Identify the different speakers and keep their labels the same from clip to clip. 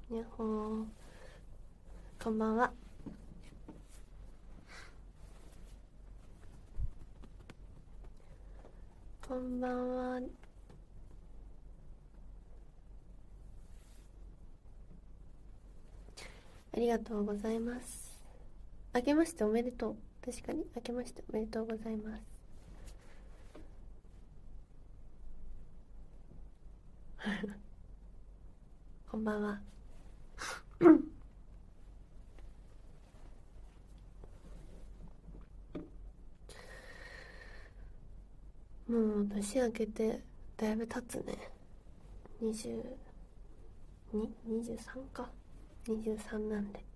Speaker 1: にゃほー、こんばんは。こんばんは。ありがとうございます。明けましておめでとう。確かに明けましておめでとうございます。こんばんは。もう年明けてだいぶ経つね。22?23 か。23なんで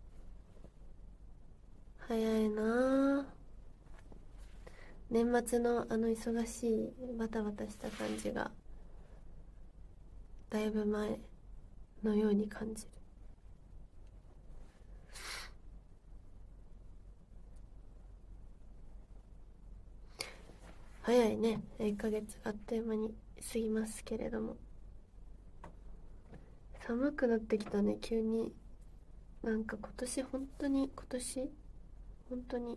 Speaker 1: 早いなあ。年末のあの忙しいバタバタした感じがだいぶ前のように感じる。早いね。1ヶ月あっという間に過ぎますけれども、寒くなってきたね、急に。なんか今年本当にめ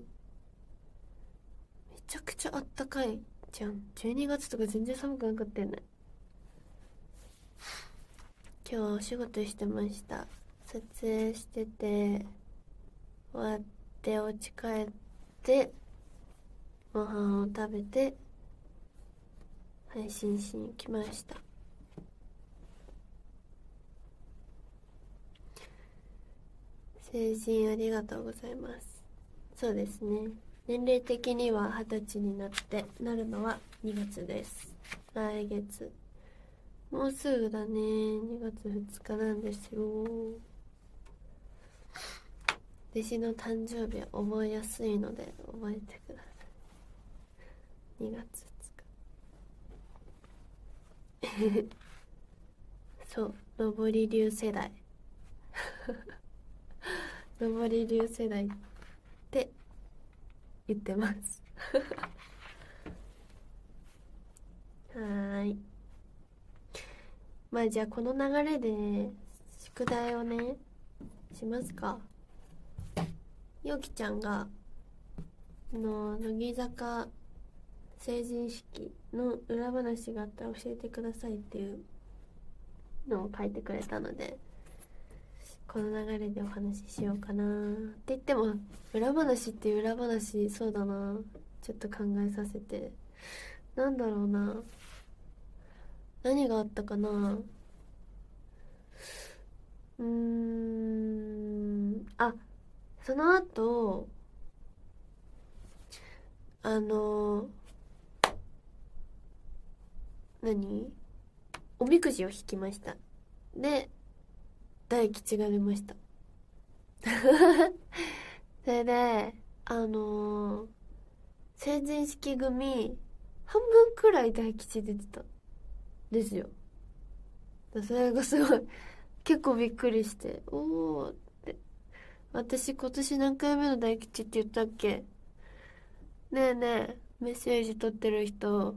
Speaker 1: ちゃくちゃあったかいじゃん。12月とか全然寒くなかったよね。今日はお仕事してました。撮影してて終わってお家帰ってご飯を食べて配信しに来ました。成人ありがとうございます。そうですね、年齢的には20歳になるのは2月です。来月、もうすぐだね。2月2日なんですよ。弟子の誕生日は覚えやすいので覚えてください。2月2日。そう、上り流世代。上り流世代って言ってます。はーい。まあじゃあこの流れで宿題をねしますか。よきちゃんが乃木坂成人式の裏話があったら教えてくださいっていうのを書いてくれたので、この流れでお話ししようかな。って言っても裏話っていう裏話、そうだな、ちょっと考えさせて。なんだろうな、何があったかな。あ、その後あの何おみくじを引きました。で大吉が出ました。それで成人式組半分くらい大吉出てたんですよ。それがすごい結構びっくりして、おーって。私今年何回目の大吉って言ったっけ。ねえねえ、メッセージ取ってる人。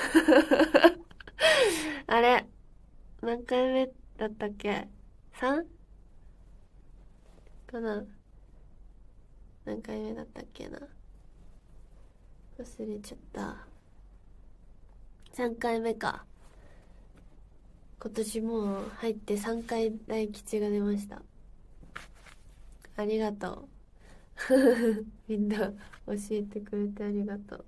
Speaker 1: あれ何回目だったっけ。 3? かな。何回目だったっけな、忘れちゃった。3回目か。今年もう入って3回大吉が出ました。ありがとう。みんな教えてくれてありがとう。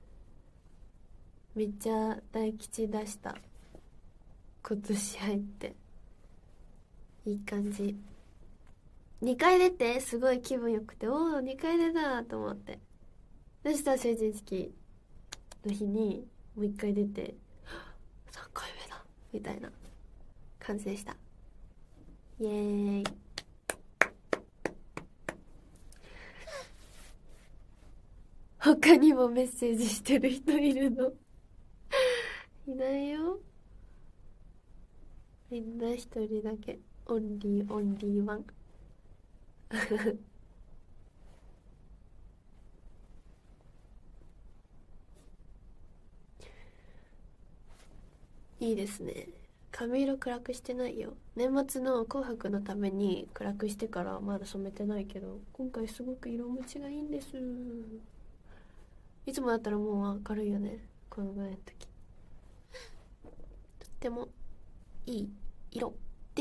Speaker 1: めっちゃ大吉出した。今年入っていい感じ。2回出てすごい気分よくて、おお2回出たと思って、そしたら成人式の日にもう1回出て3回目だみたいな、完成した。イエーイ。他にもメッセージしてる人いるの？いないよ。みんな一人だけ。オンリーオンリーワン。いいですね。 髪色暗くしてないよ。年末の紅白のために暗くしてからまだ染めてないけど、今回すごく色持ちがいいんです。いつもだったらもう明るいよね、このぐらいの時。とってもいい色です。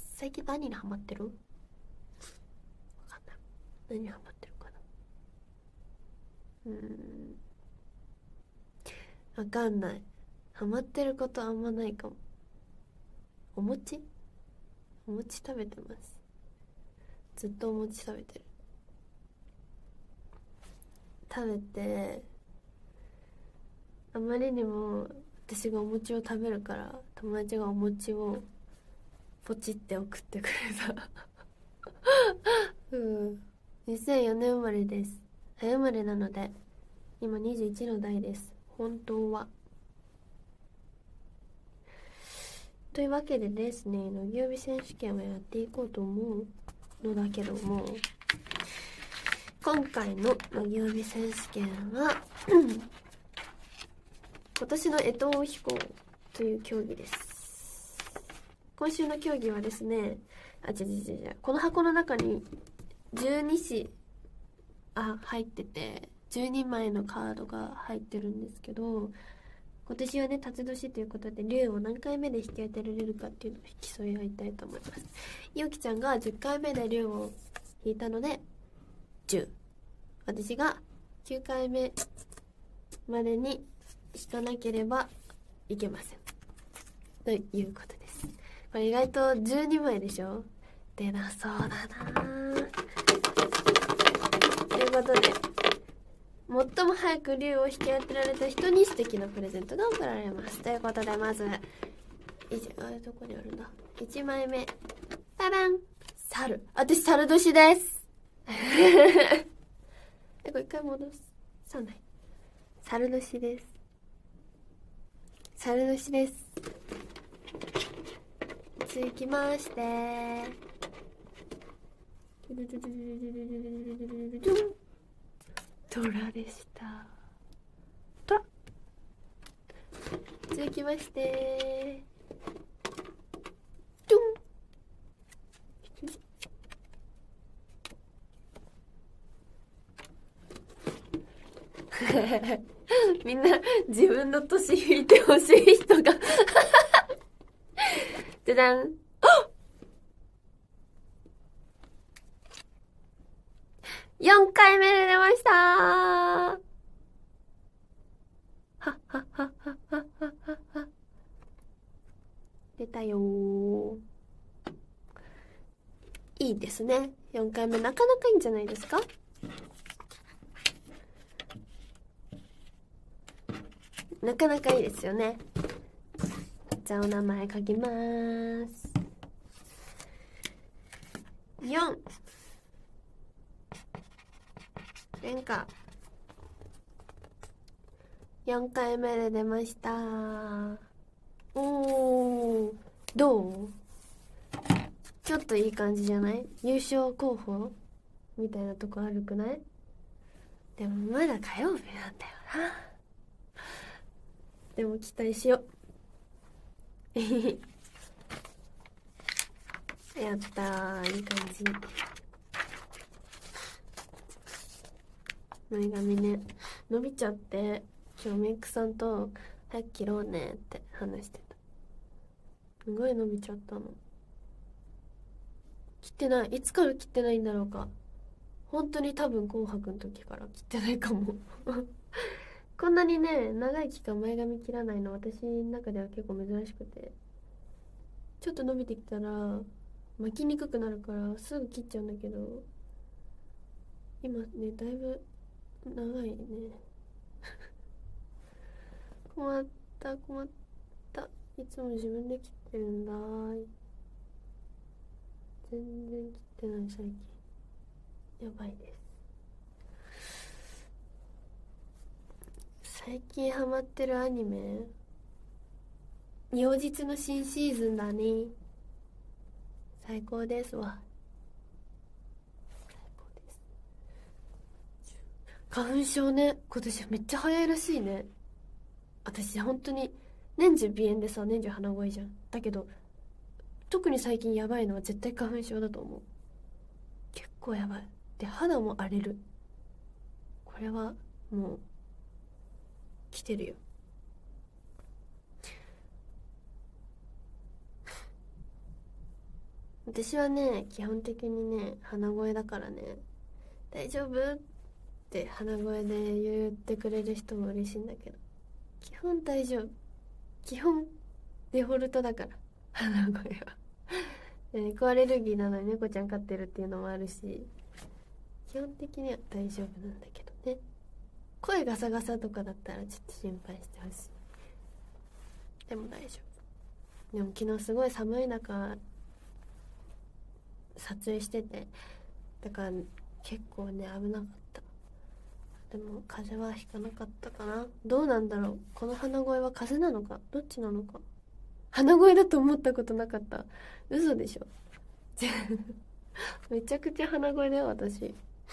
Speaker 1: 最近何にハマってる？わかんない。何にハマってるかな。わかんない。ハマってることあんまないかも。お餅食べてます。ずっとお餅食べてる。食べて、あまりにも私がお餅を食べるから、友達がお餅をポチって送ってくれた。2004年生まれです。早生まれなので今21の代です、本当は。というわけでですね、乃木曜日選手権をやっていこうと思うのだけども、今回の乃木曜日選手権は今年の干支を引こうという競技です。今週の競技はですね、この箱の中に12子入ってて、12枚のカードが入ってるんですけど、今年はね、辰年ということで竜を何回目で引き当てられるかっていうのを競い合いたいと思います。ゆうきちゃんが10回目で竜を引いたので10、私が9回目までに引かなければいけませんということです。これ意外と12枚でしょ。出なそうだな。ということで、最も早く竜を引き当てられた人に素敵なプレゼントが贈られます。ということで、まずどこにあるんだ。1枚目、タラン、猿。私猿年ですこれ一回戻さない。猿年です。猿年です。続きましてトラでした。トラ。続きましてドゥン。みんな自分の年引いてほしい人がじゃじゃん。4回目で出ましたー。はっはっはっはっはっはっは。出たよー。いいですね。4回目なかなかいいんじゃないですか。なかなかいいですよね。じゃあお名前書きまーす。4、演歌4回目で出ました。おー、どう？ちょっといい感じじゃない？優勝候補みたいなとこあるくない？でもまだ火曜日なんだよな。でも期待しよう。やったー、いい感じ。前髪ね、伸びちゃって、今日メイクさんと早く切ろうねって話してた。すごい伸びちゃったの。切ってない。いつから切ってないんだろうか。本当に多分紅白の時から切ってないかも。こんなにね、長い期間前髪切らないの私の中では結構珍しくて、ちょっと伸びてきたら巻きにくくなるからすぐ切っちゃうんだけど、今ね、だいぶ長いね。困った困った。いつも自分で切ってるんだ。全然切ってない最近。やばいです。最近ハマってるアニメ、妖術の新シーズンだね。最高ですわ。最高です。花粉症ね、今年めっちゃ早いらしいね。私本当に年中鼻炎でさ、年中鼻声じゃん。だけど特に最近やばいのは絶対花粉症だと思う。結構やばい。で肌も荒れる。これはもう来てるよ。私はね基本的にね鼻声だからね、大丈夫って鼻声で言ってくれる人も嬉しいんだけど、基本大丈夫。基本デフォルトだから鼻声は。猫アレルギーなのに猫ちゃん飼ってるっていうのもあるし、基本的には大丈夫なんだけどね。声ガサガサとかだったらちょっと心配してほしい。でも大丈夫。でも昨日すごい寒い中撮影してて、だから結構ね危なかった。でも風邪はひかなかったかな。どうなんだろう、この鼻声は風邪なのかどっちなのか。鼻声だと思ったことなかった。嘘でしょ。めちゃくちゃ鼻声だよ私。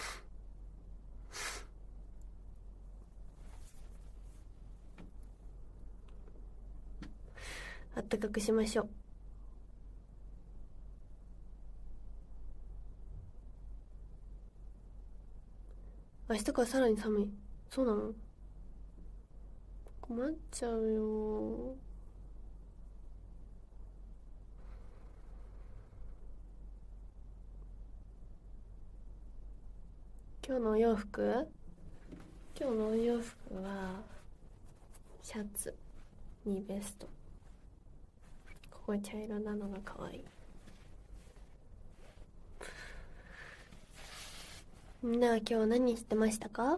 Speaker 1: あったかくしましょう。明日からさらに寒い。そうなの。困っちゃうよ。今日のお洋服、今日のお洋服はシャツにベスト。ここ茶色なのが可愛い。みんなは今日何してましたか？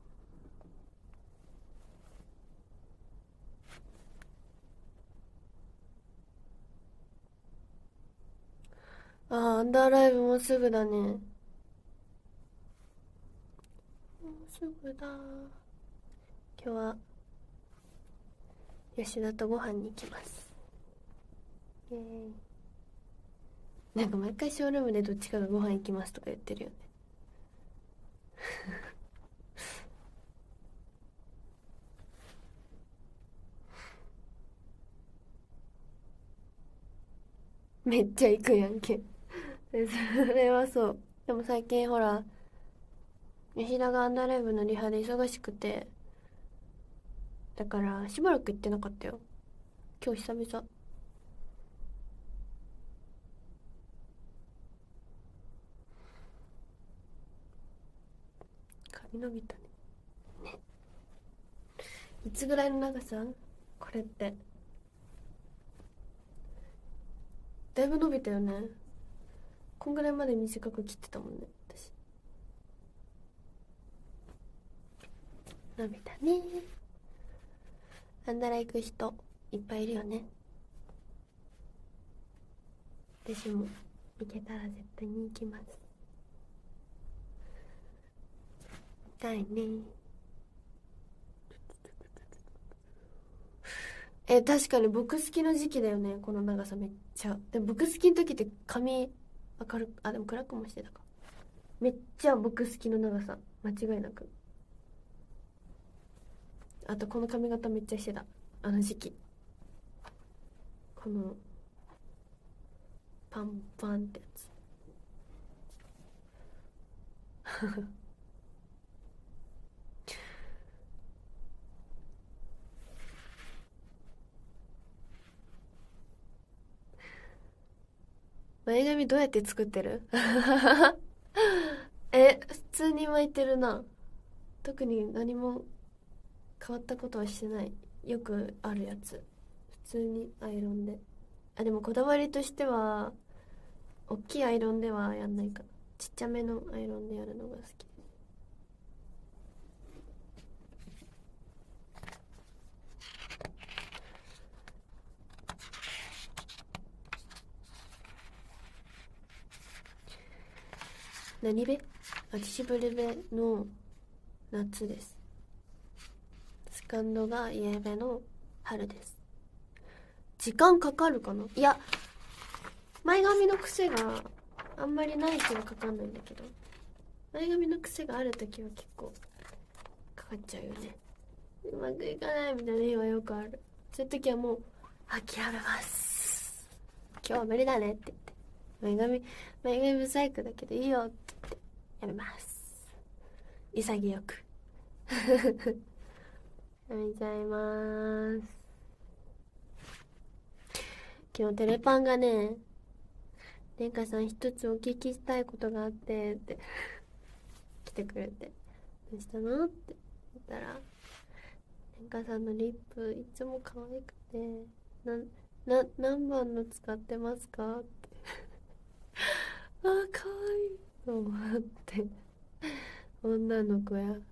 Speaker 1: ああ、アンダーライブもうすぐだね。もうすぐだ。今日は吉田とご飯に行きます。イエーイ。なんか毎回ショールームでどっちかがご飯行きますとか言ってるよね。めっちゃ行くやんけ。それはそう。でも最近ほら吉田がアンダーライブのリハで忙しくて、だからしばらく行ってなかったよ。今日久々。髪伸びたね。いつぐらいの長さこれって。だいぶ伸びたよね。こんぐらいまで短く切ってたもんね私。伸びたね。アンダラ行く人いっぱいいるよね。私も行けたら絶対に行きます。行きたいね。確かに僕好きの時期だよねこの長さめっちゃ。でも僕好きの時って髪明るく、あでも暗くもしてたか。めっちゃ僕好きの長さ間違いなく。あとこの髪型めっちゃしてたあの時期。このパンパンってやつ。前髪どうやって作ってる？普通に巻いてるな。特に何も変わったことはしてない。よくあるやつ。普通にアイロンで。あでもこだわりとしては大きいアイロンではやんないかな。ちっちゃめのアイロンでやるのが好き。何べ？私ブルベの夏です。セカンドがイエベの春です。時間かかるかな。いや前髪の癖があんまりない日はかかんないんだけど、前髪の癖がある時は結構かかっちゃうよね。うまくいかないみたいな日はよくある。 そういう時はもう諦めます、今日は無理だねって言って、前髪ブサイクだけどいいよって言ってやめます。潔くやめちゃいます。今日テレパンがね、レンカさん一つお聞きしたいことがあってって来てくれて、どうしたのって言ったら、レンカさんのリップいつも可愛くて、何番の使ってますかってあー可愛いと思って女の子や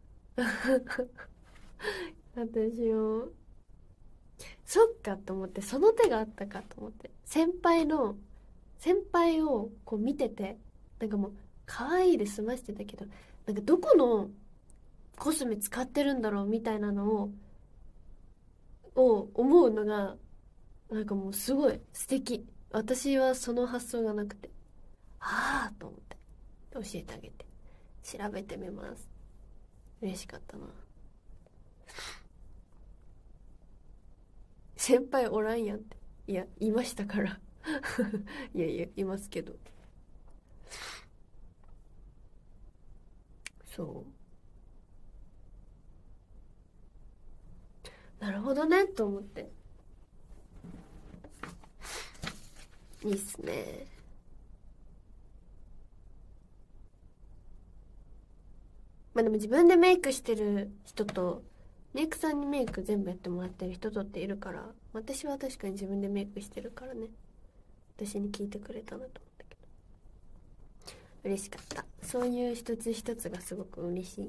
Speaker 1: 私をそっかと思って、その手があったかと思って、先輩をこう見てて、なんかもう可愛いで済ましてたけど、なんかどこのコスメ使ってるんだろうみたいなのを思うのが、なんかもうすごい素敵。私はその発想がなくて、ああと思って教えてあげて、調べてみます。嬉しかったな。先輩おらんやんって。いや、いましたからいやいやいますけど、そう、なるほどねと思って、いいっすね。まあでも自分でメイクしてる人と、メイクさんにメイク全部やってもらってる人とっているから、私は確かに自分でメイクしてるからね、私に聞いてくれたなと思ったけど、嬉しかった。そういう一つ一つがすごく嬉しい。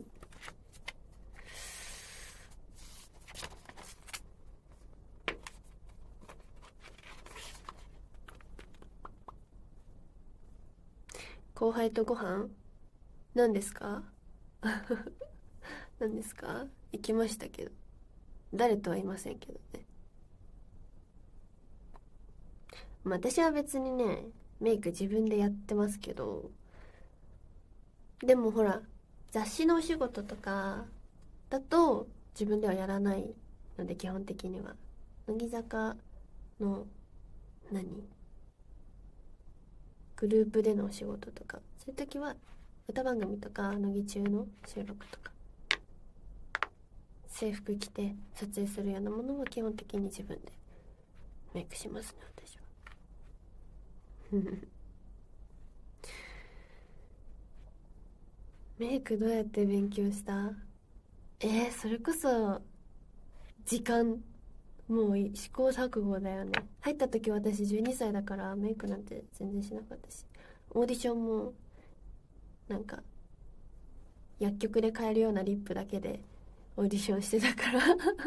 Speaker 1: 後輩とご飯何ですか何ですか？行きましたけど、誰とは言いませんけどね。まあ私は別にね、メイク自分でやってますけど、でもほら、雑誌のお仕事とかだと自分ではやらないので、基本的には乃木坂の何グループでのお仕事とか、そういう時は歌番組とか乃木中の収録とか制服着て撮影するようなものは基本的に自分でメイクしますね、私はメイクどうやって勉強した？それこそ時間、もう試行錯誤だよね。入った時私12歳だからメイクなんて全然しなかったし、オーディションもなんか薬局で買えるようなリップだけでオーディションしてたから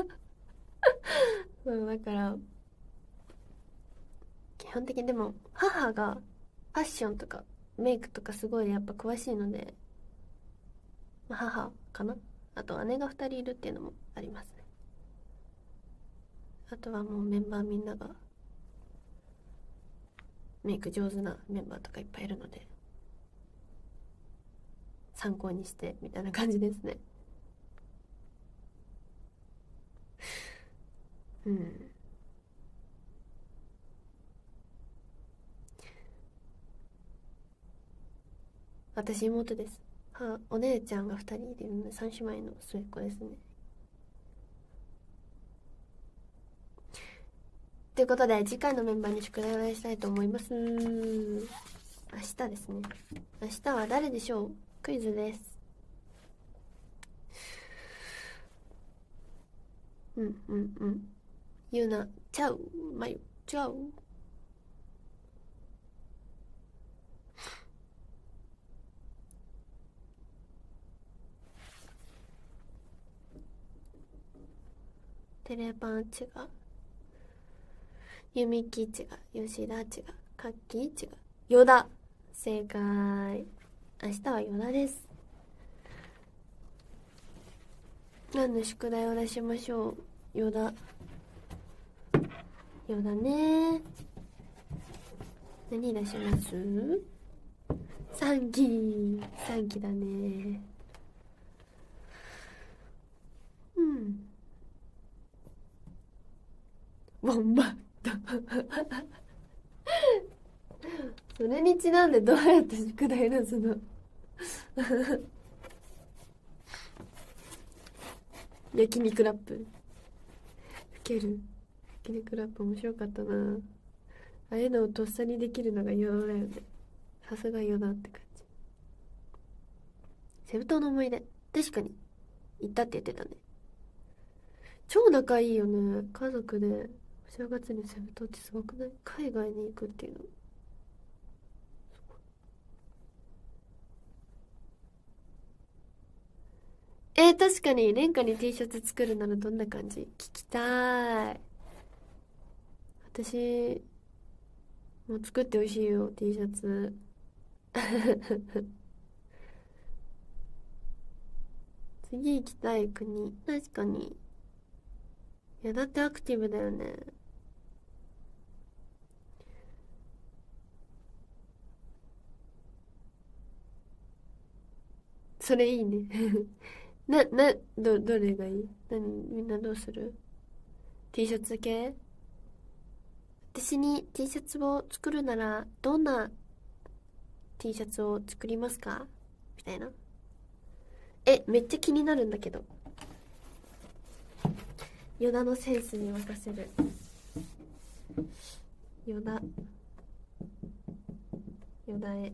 Speaker 1: そうだから、基本的にでも母がファッションとかメイクとかすごいやっぱ詳しいので、まあ母かな、あと姉が2人いるっていうのもありますね。あとはもうメンバーみんながメイク上手なメンバーとかいっぱいいるので、参考にしてみたいな感じですね。うん。私妹です。お姉ちゃんが2人いるので3姉妹の末っ子ですね。ということで次回のメンバーに宿題を出したいと思います。明日ですね。明日は誰でしょう？クイズです。ゆうなちゃう、まゆちゃう。テレパン違う、ゆみき違う、吉田違う、かっき違う、よだ。正解。明日はよだです。何の宿題を出しましょう？よだ。よだね。何出します？3期。3期だね。うん。 ボンバットそれにちなんでどうやって宿題出すの焼肉ラップ。ウケる。焼肉ラップ面白かったな。ああいうのをとっさにできるのがヨダだよね。さすがヨダって感じ。セブ島の思い出、確かに行ったって言ってたね。超仲いいよね、家族でお正月にセブ島ってすごくない？海外に行くっていうの。確かに廉価に T シャツ作るならどんな感じ？聞きたい。私もう作ってほしいよ T シャツ次行きたい国、確かに。いやだってアクティブだよね。それいいねどれがいい？みんなどうする？ T シャツ系？私に T シャツを作るならどんな T シャツを作りますか？みたいな。めっちゃ気になるんだけど。ヨダのセンスに任せる。ヨダへ。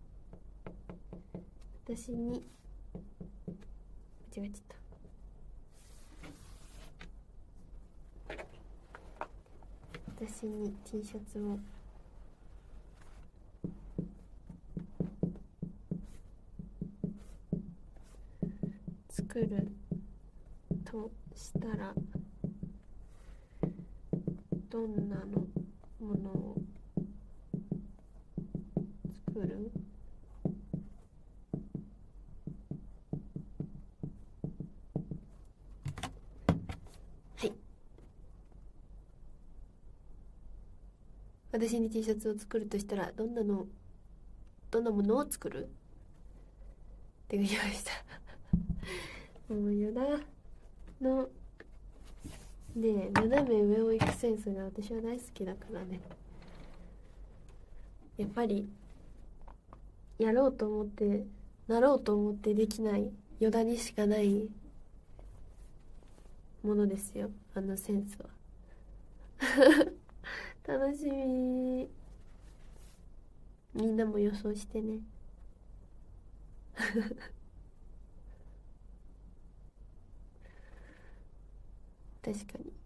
Speaker 1: 私に間違えちゃった。私に T シャツを作るとしたらどんなのものを作る？はい。私に T シャツを作るとしたらどんなものを作るって書きましたもうヨダのね、斜め上を行くセンスが私は大好きだからね。やっぱりやろうと思ってなろうと思ってできないヨダにしかないものですよ、あのセンスは楽しみ。みんなも予想してね確かに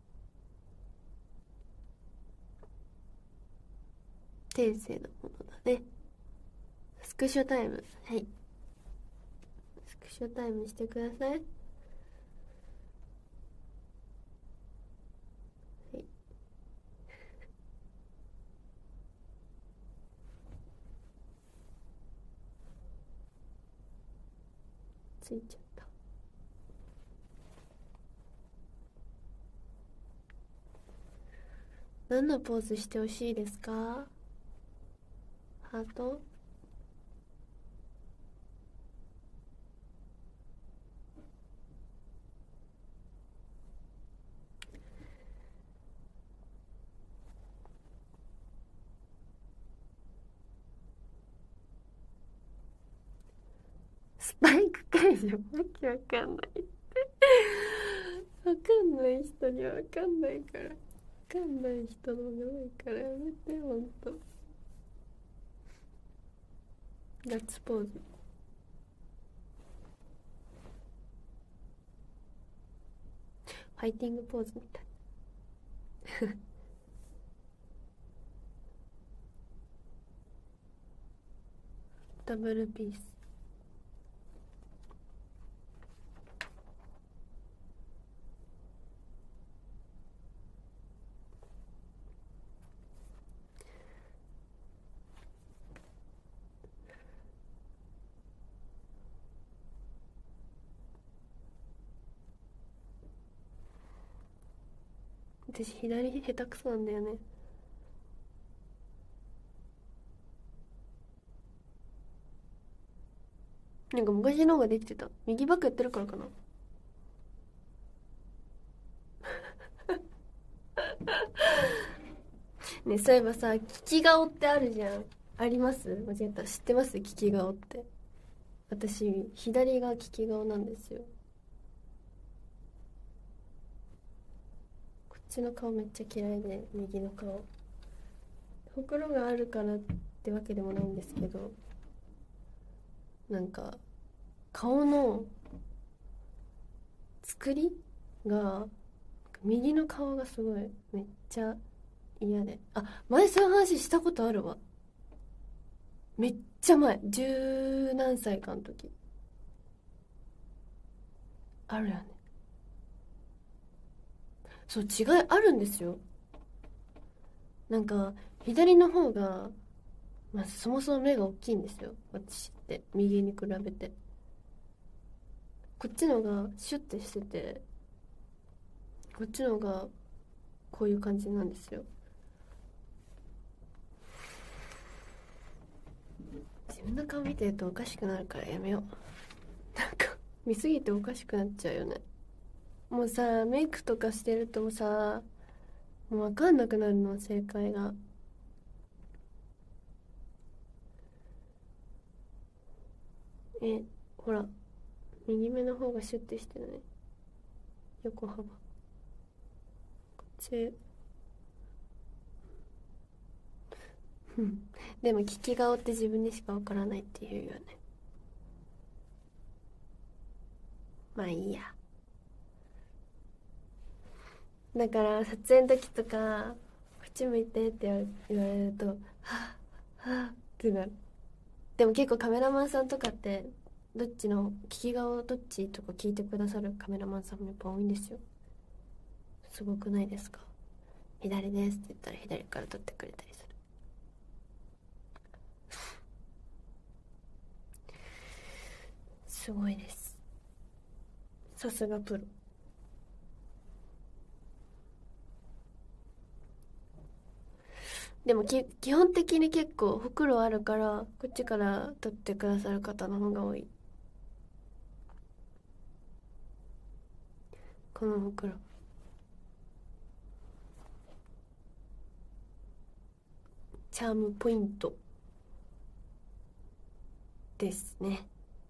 Speaker 1: 天性のものだね。スクショタイム。はい、スクショタイムしてください。はい、ついちゃった。何のポーズしてほしいですか？ハート？スパイク解除、わけわかんないわかんない人にはわかんないから、わかんない人の方が多いからやめて、ほんと。ガッツポーズ。ファイティングポーズみたいダブルピース。私左下手くそなんだよね。なんか昔の方ができてた。右バックやってるからかな。 ね、そういえばさ、利き顔ってあるじゃん。あります？間違った。知ってます？利き顔って。私、左が利き顔なんですよ。こっちの顔めっちゃ嫌いで、右の顔。ほくろがあるからってわけでもないんですけど、なんか、顔の作りが、右の顔がすごい、めっちゃ嫌で。あ、前そういう話したことあるわ。めっちゃ前。十何歳かの時。あるよね。そう、違いあるんですよ。なんか、左の方が、まあ、そもそも目が大きいんですよ。私って。右に比べて。こっちのがシュッてしてて、こっちのがこういう感じなんですよ。自分の顔見てるとおかしくなるからやめよう。なんか、見すぎておかしくなっちゃうよね。もうさ、メイクとかしてるとさ、もう分かんなくなるの、正解が。え、ほら、右目の方がシュッてしてない？横幅。こっち。でも利き顔って自分にしかわからないって言うよね。まあいいや。だから撮影の時とかこっち向いてって言われるとはぁはぁってなる。でも結構カメラマンさんとかってどっちの利き顔どっちとか聞いてくださるカメラマンさんもやっぱ多いんですよ。すごくないですか？左ですって言ったら左から撮ってくれたりする。すごいです。さすがプロ。でも基本的に結構ほくろあるからこっちから撮ってくださる方の方が多い。このほくろチャームポイントですね。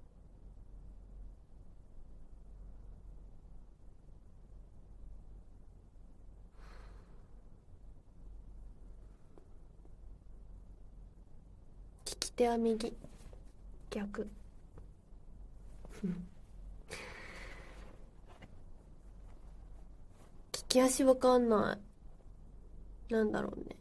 Speaker 1: 利き手は右、逆。利き足わかんない。なんだろうね。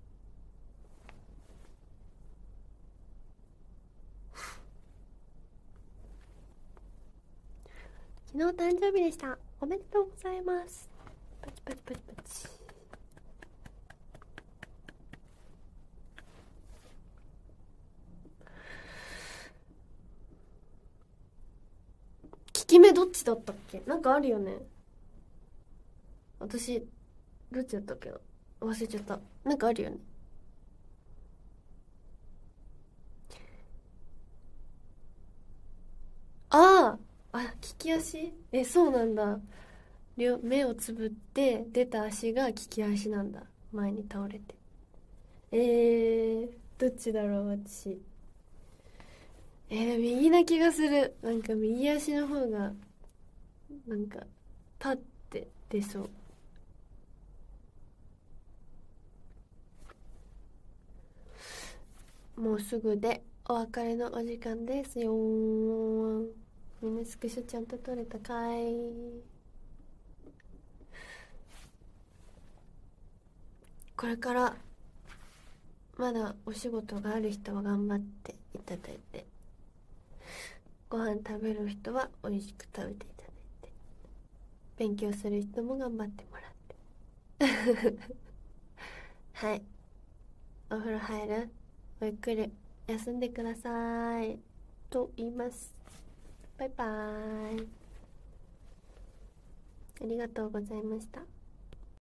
Speaker 1: 昨日誕生日でした。おめでとうございます。パチパチパチパチ。利き目どっちだったっけ？なんかあるよね。私どっちだったっけな、忘れちゃった。なんかあるよね。ああ、利き足。そうなんだ。目をつぶって出た足が利き足なんだ。前に倒れて。どっちだろう私。右な気がする。なんか右足の方がなんかパッて出そう。もうすぐでお別れのお時間ですよ。みんなスクショちゃんと撮れたかい？これからまだお仕事がある人は頑張っていただいて、ご飯食べる人は美味しく食べていただいて、勉強する人も頑張ってもらって。はい、お風呂入る？ゆっくり休んでくださいと言います。バイバーイ。ありがとうございました。